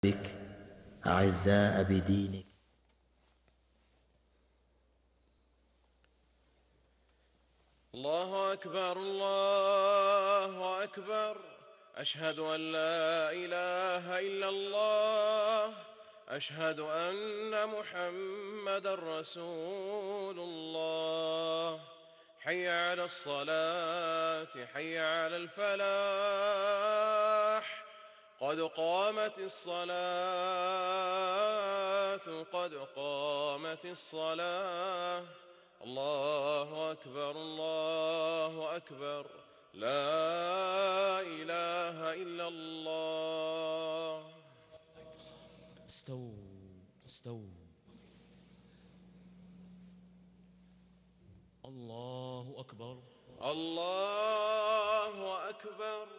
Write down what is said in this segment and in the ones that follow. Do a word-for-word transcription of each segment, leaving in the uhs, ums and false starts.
بك أعزاء بدينك. الله أكبر الله أكبر، أشهد أن لا إله إلا الله، أشهد أن محمدًا رسول الله. حي على الصلاة حي على الفلاح، قد قامت الصلاة قد قامت الصلاة. الله أكبر الله أكبر، لا إله إلا الله. استووا استووا. الله أكبر الله أكبر.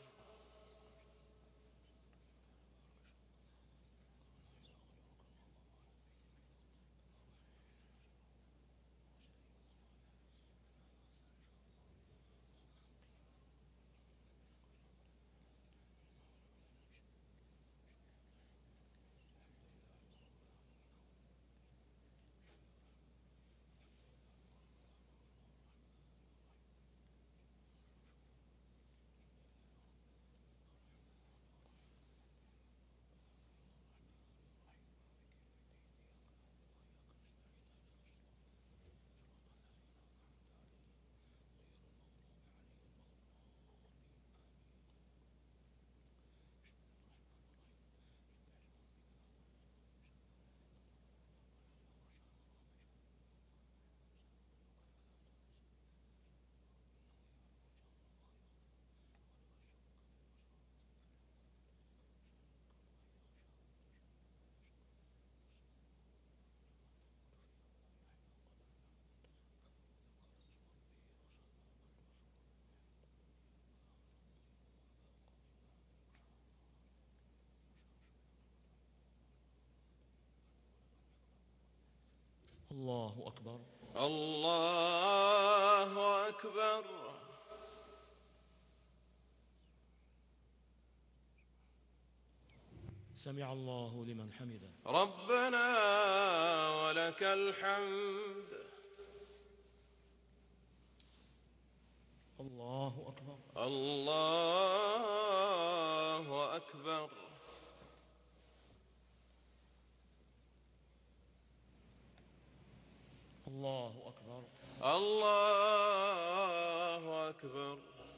الله أكبر الله أكبر. سمع الله لمن حمده. ربنا ولك الحمد. الله أكبر الله أكبر. الله أكبر الله أكبر.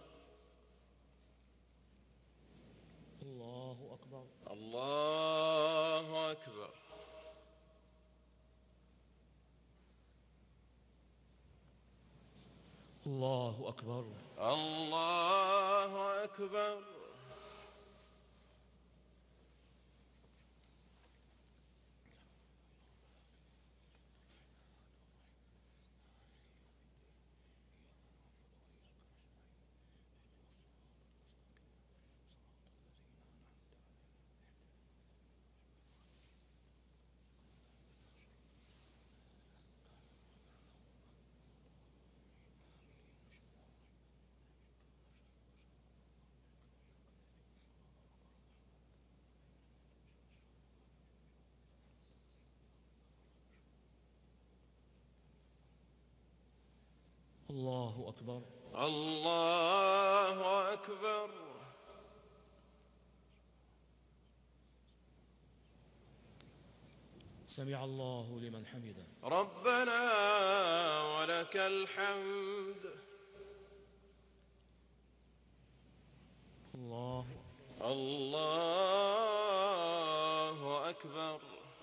الله أكبر الله أكبر. الله أكبر الله أكبر. الله أكبر الله أكبر. سمع الله لمن حمده. ربنا ولك الحمد. الله الله أكبر.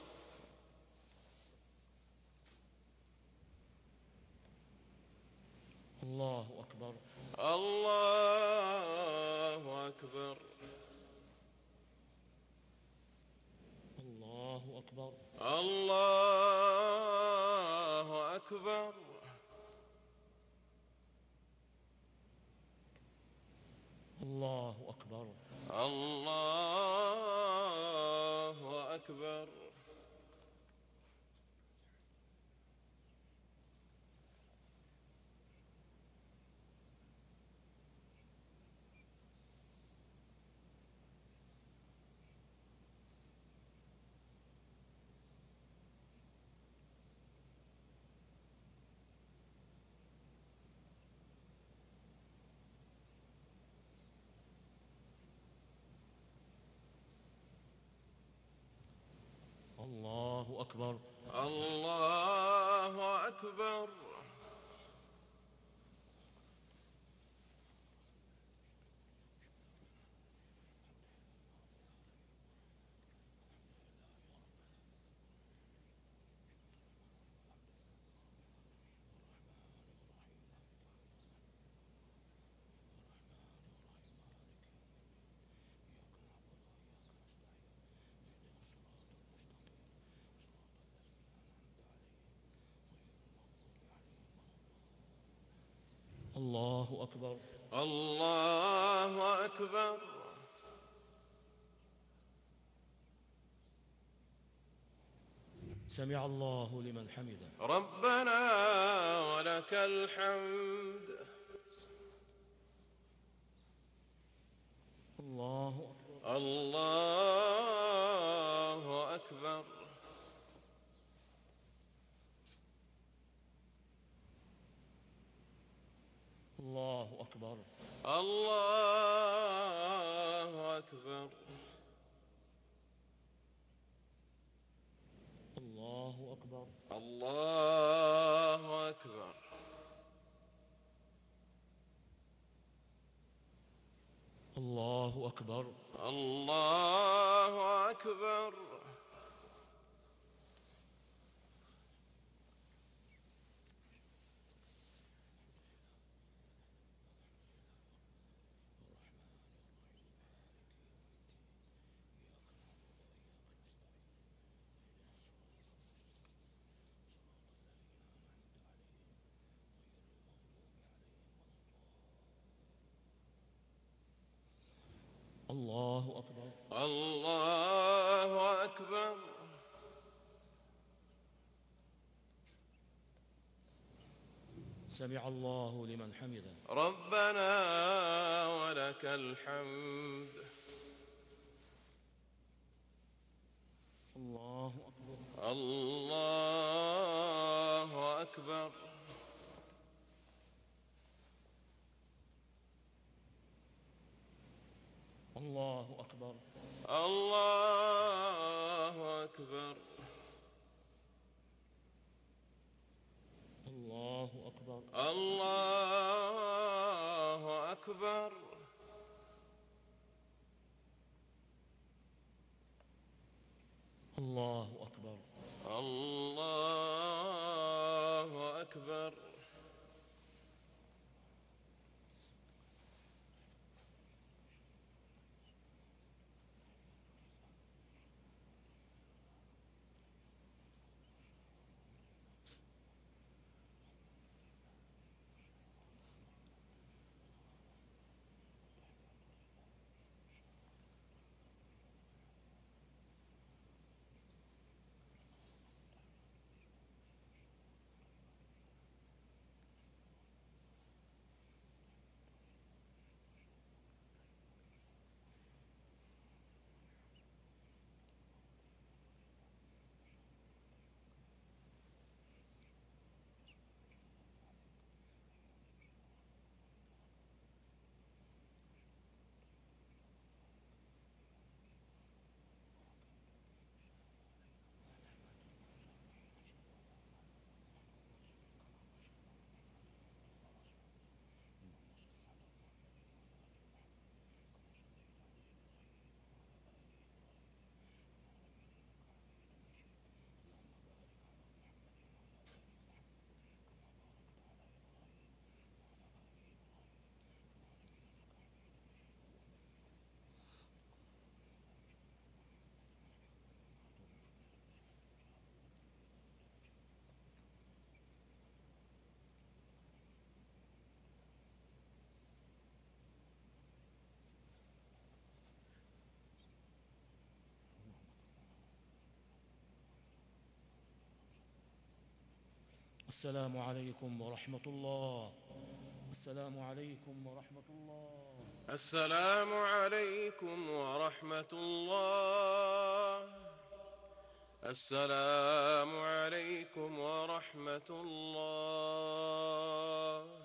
الله أكبر الله أكبر. الله أكبر الله أكبر. الله أكبر الله أكبر. الله أكبر. الله أكبر. الله أكبر. الله أكبر. سمع الله لمن حمده. ربنا ولك الحمد. الله أكبر. الله أكبر. الله أكبر. الله أكبر. الله أكبر. الله أكبر. الله أكبر. الله أكبر. الله أكبر. الله أكبر. سمع الله لمن حمده. ربنا ولك الحمد. الله أكبر. الله أكبر. الله أكبر. الله أكبر. الله أكبر. الله أكبر. الله أكبر. الله أكبر. السلام عليكم ورحمة الله. السلام عليكم ورحمة الله. السلام عليكم ورحمة الله. السلام عليكم ورحمة الله.